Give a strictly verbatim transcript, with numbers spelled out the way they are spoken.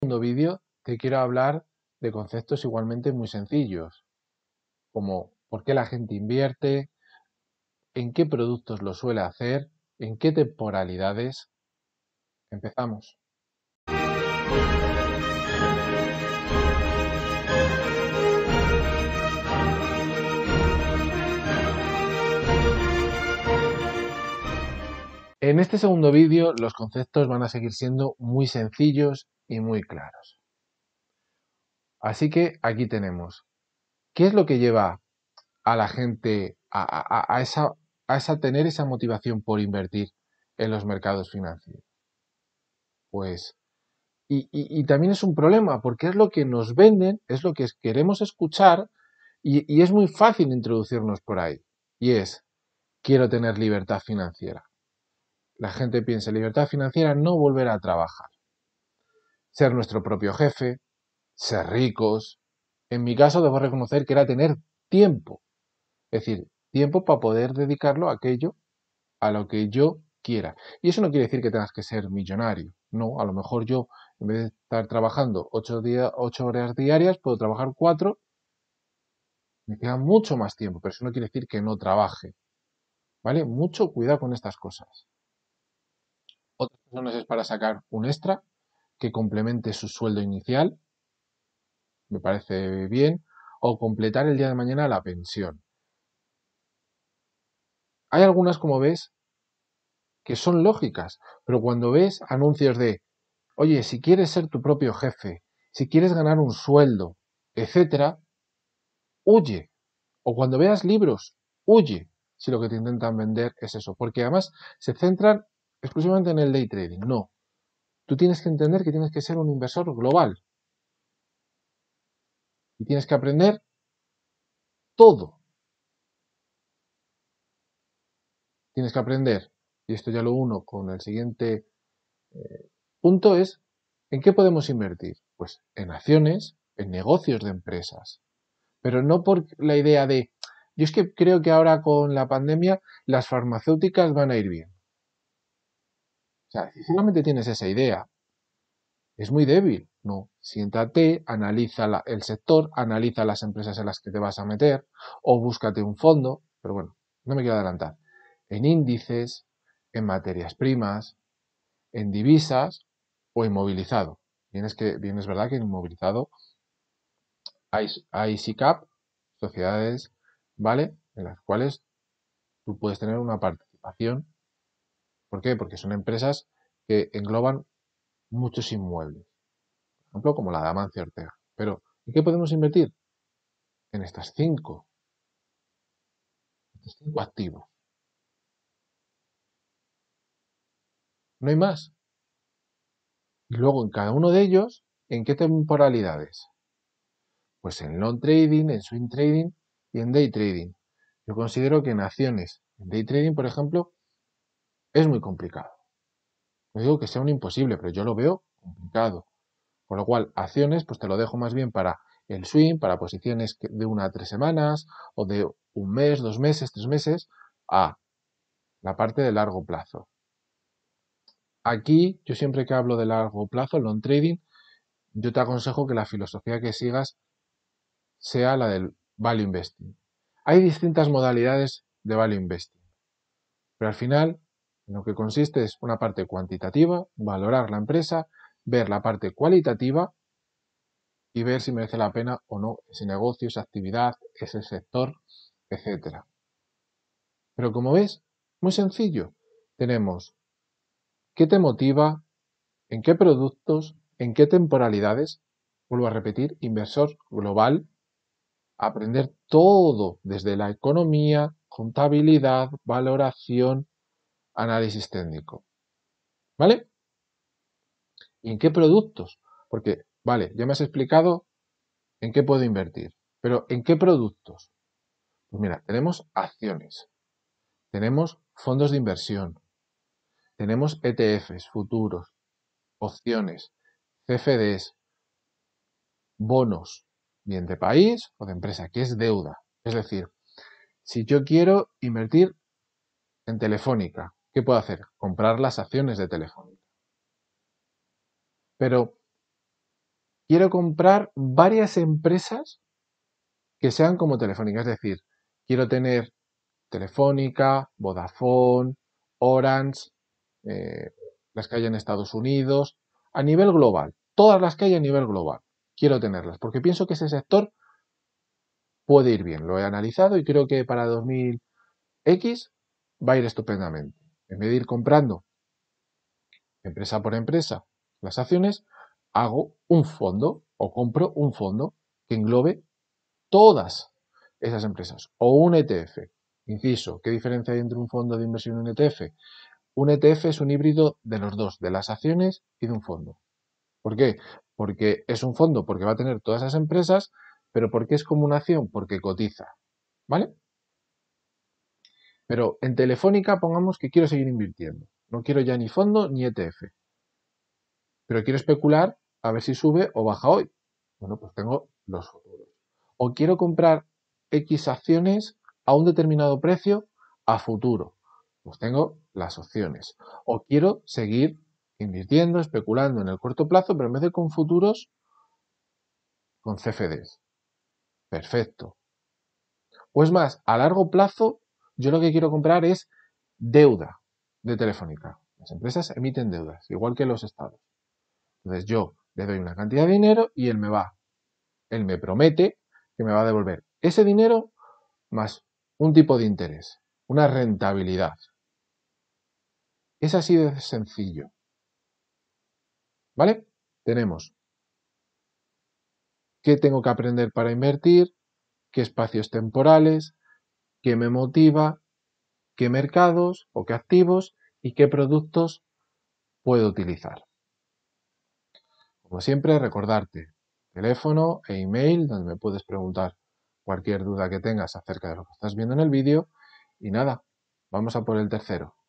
segundo vídeo te quiero hablar de conceptos igualmente muy sencillos, como por qué la gente invierte, en qué productos lo suele hacer, en qué temporalidades. Empezamos. En este segundo vídeo los conceptos van a seguir siendo muy sencillos y muy claros. Así que aquí tenemos, ¿qué es lo que lleva a la gente a, a, a, esa, a esa, tener esa motivación por invertir en los mercados financieros? Pues, y, y, y también es un problema, porque es lo que nos venden, es lo que queremos escuchar, y, y es muy fácil introducirnos por ahí. Y es, quiero tener libertad financiera. La gente piensa, libertad financiera, no volver a trabajar. Ser nuestro propio jefe, ser ricos. En mi caso, debo reconocer que era tener tiempo. Es decir, tiempo para poder dedicarlo a aquello a lo que yo quiera. Y eso no quiere decir que tengas que ser millonario. No, a lo mejor yo, en vez de estar trabajando ocho, día, ocho horas diarias, puedo trabajar cuatro. Me queda mucho más tiempo, pero eso no quiere decir que no trabaje. ¿Vale? Mucho cuidado con estas cosas. Otras personas es para sacar un extra que complemente su sueldo inicial. Me parece bien. O completar el día de mañana la pensión. Hay algunas, como ves, que son lógicas, pero cuando ves anuncios de, oye, si quieres ser tu propio jefe, si quieres ganar un sueldo, etcétera, huye. O cuando veas libros, huye, si lo que te intentan vender es eso, porque además se centran exclusivamente en el day trading. No, tú tienes que entender que tienes que ser un inversor global y tienes que aprender todo. Tienes que aprender, y esto ya lo uno con el siguiente eh, punto, es ¿en qué podemos invertir? Pues en acciones, en negocios de empresas, pero no por la idea de, yo es que creo que ahora con la pandemia las farmacéuticas van a ir bien. O sea, si solamente tienes esa idea, es muy débil. No, siéntate, analiza la, el sector, analiza las empresas en las que te vas a meter, o búscate un fondo, pero bueno, no me quiero adelantar, en índices, en materias primas, en divisas o inmovilizado. Bien es, que, bien es verdad que en inmovilizado hay, hay S I C A P, sociedades, ¿vale? En las cuales tú puedes tener una participación. ¿Por qué? Porque son empresas que engloban muchos inmuebles. Por ejemplo, como la de Amancio Ortega. Pero, ¿en qué podemos invertir? En estas cinco, estos cinco activos. No hay más. Y luego en cada uno de ellos, ¿en qué temporalidades? Pues en long trading, en swing trading y en day trading. Yo considero que en acciones, en day trading, por ejemplo, es muy complicado. No digo que sea un imposible, pero yo lo veo complicado. Con lo cual, acciones, pues te lo dejo más bien para el swing, para posiciones de una a tres semanas, o de un mes, dos meses, tres meses, a la parte de largo plazo. Aquí, yo siempre que hablo de largo plazo, long trading, yo te aconsejo que la filosofía que sigas sea la del value investing. Hay distintas modalidades de value investing, pero al final en lo que consiste es una parte cuantitativa, valorar la empresa, ver la parte cualitativa y ver si merece la pena o no ese negocio, esa actividad, ese sector, etcétera. Pero como ves, muy sencillo. Tenemos qué te motiva, en qué productos, en qué temporalidades. Vuelvo a repetir, inversor global, aprender todo desde la economía, contabilidad, valoración, análisis técnico. ¿Vale? ¿Y en qué productos? Porque, vale, ya me has explicado en qué puedo invertir, pero ¿en qué productos? Pues mira, tenemos acciones, tenemos fondos de inversión, tenemos E T Fs, futuros, opciones, C F Ds, bonos, bien de país o de empresa, que es deuda. Es decir, si yo quiero invertir en Telefónica, ¿qué puedo hacer? Comprar las acciones de Telefónica. Pero quiero comprar varias empresas que sean como Telefónica, es decir, quiero tener Telefónica, Vodafone, Orange, eh, las que hay en Estados Unidos, a nivel global, todas las que hay a nivel global, quiero tenerlas, porque pienso que ese sector puede ir bien. Lo he analizado y creo que para dos mil equis va a ir estupendamente. En vez de ir comprando empresa por empresa las acciones, hago un fondo o compro un fondo que englobe todas esas empresas o un E T F. Inciso, ¿qué diferencia hay entre un fondo de inversión y un E T F? Un E T F es un híbrido de los dos, de las acciones y de un fondo. ¿Por qué? Porque es un fondo porque va a tener todas esas empresas, pero porque es como una acción, porque cotiza. ¿Vale? Pero en Telefónica pongamos que quiero seguir invirtiendo. No quiero ya ni fondo ni E T F. Pero quiero especular a ver si sube o baja hoy. Bueno, pues tengo los futuros. O quiero comprar X acciones a un determinado precio a futuro. Pues tengo las opciones. O quiero seguir invirtiendo, especulando en el corto plazo, pero en vez de con futuros, con C F Ds. Perfecto. Pues más, a largo plazo, yo lo que quiero comprar es deuda de Telefónica. Las empresas emiten deudas, igual que los estados. Entonces yo le doy una cantidad de dinero y él me va, él me promete que me va a devolver ese dinero más un tipo de interés, una rentabilidad. Es así de sencillo. ¿Vale? Tenemos qué tengo que aprender para invertir, qué espacios temporales, qué me motiva, qué mercados o qué activos y qué productos puedo utilizar. Como siempre, recordarte teléfono e email donde me puedes preguntar cualquier duda que tengas acerca de lo que estás viendo en el vídeo. Y nada, vamos a por el tercero.